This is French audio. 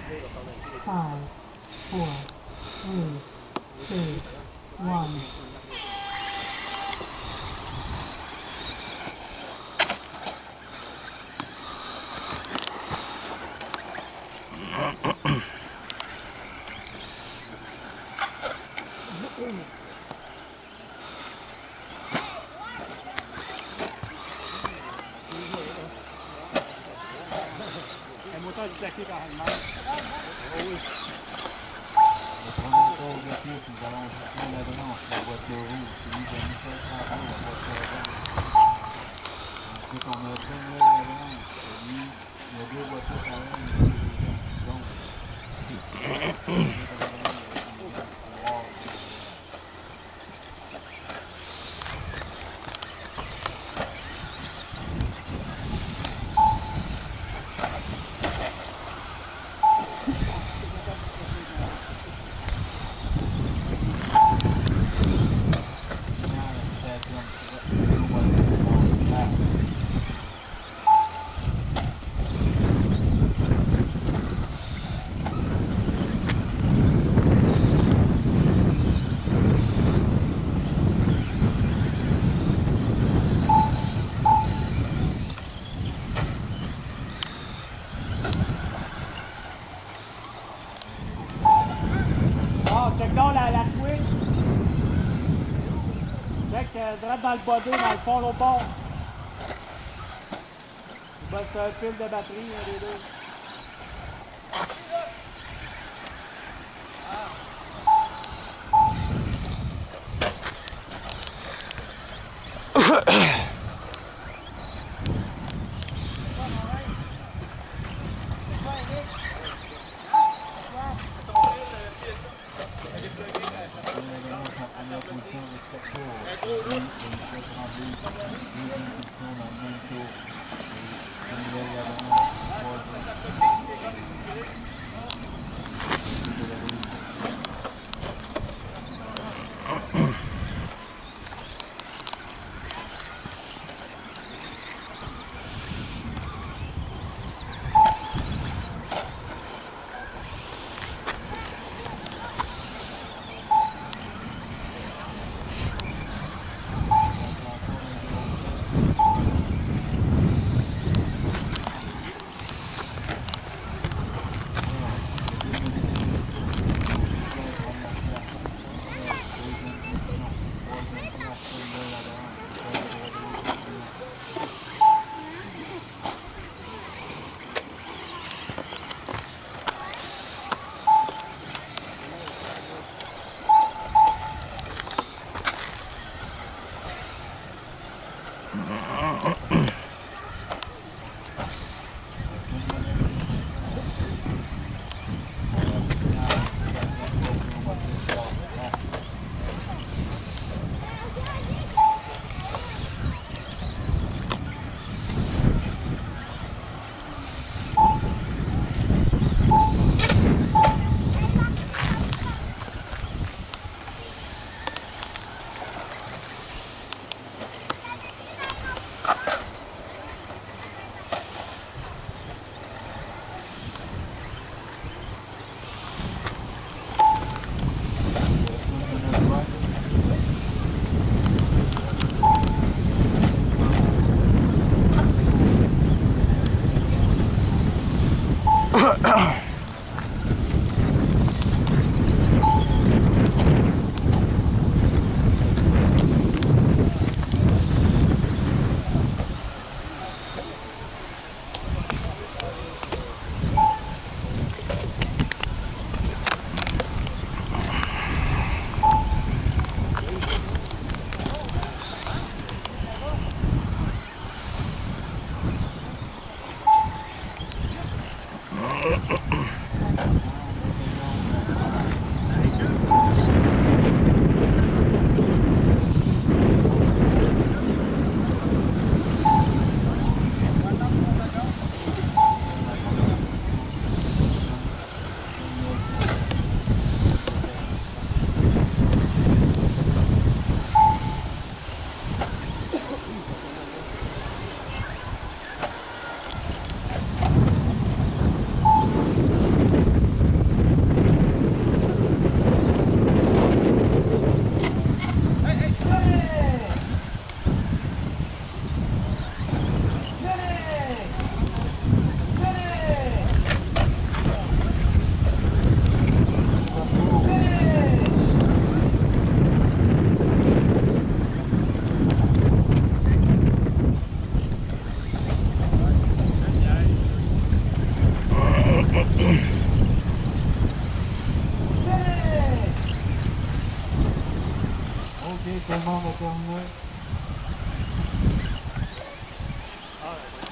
5, 4, 3, 2, 1. Le moteur est claqué carrément. Oh oui. Le premier tour de pied, nous allons jusqu'à la branche, la voiture rouge, celui de Michel Campbell, la voiture rouge. Ensuite, on a Daniel Lavranche, lui, il y a deux voitures pareilles, donc. Check donc la switch. Check direct dans le body, dans le fond, l'autre bord. Ben, c'est un fil de batterie, un des deux. comment on va terminer? Ah, ouais.